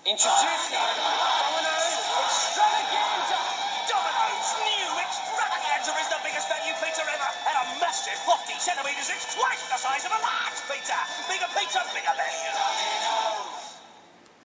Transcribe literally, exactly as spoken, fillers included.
Introducing Domino's Extravaganza! Domino's new Extravaganza is the biggest value pizza ever, and a massive forty centimetres. It's twice the size of a large pizza. Bigger pizza, bigger value.